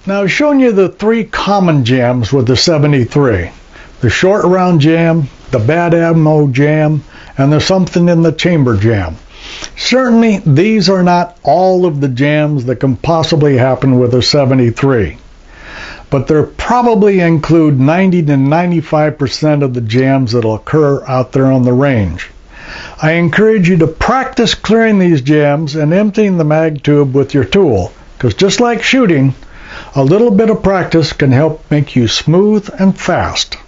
Now I've shown you the three common jams with the 73. The short round jam, the bad ammo jam, and the something in the chamber jam. Certainly these are not all of the jams that can possibly happen with a 73. But they probably include 90 to 95% of the jams that will occur out there on the range. I encourage you to practice clearing these jams and emptying the mag tube with your tool, because just like shooting, a little bit of practice can help make you smooth and fast.